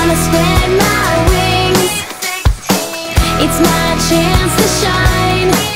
gonna spread my wings. It's my chance to shine.